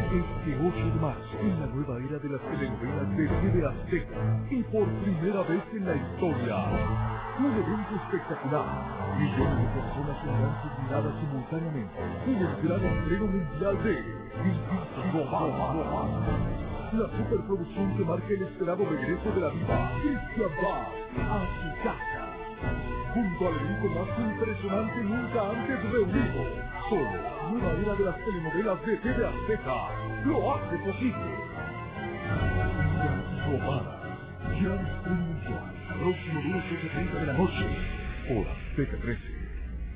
Este 8 de marzo, en la nueva era de las telenovelas de TV Azteca, y por primera vez en la historia, un evento espectacular. Millones de personas serán subminadas simultáneamente en el gran estreno mundial de Roma. La superproducción que marca el esperado regreso de la diva Christian Bach a su casa, junto al elenco más impresionante nunca antes reunido. Solo nueva era de las telenovelas de TV Azteca lo hace posible. Las Romanas, gran estreno mundial, próximo lunes 8:30 de la noche, por Azteca 13.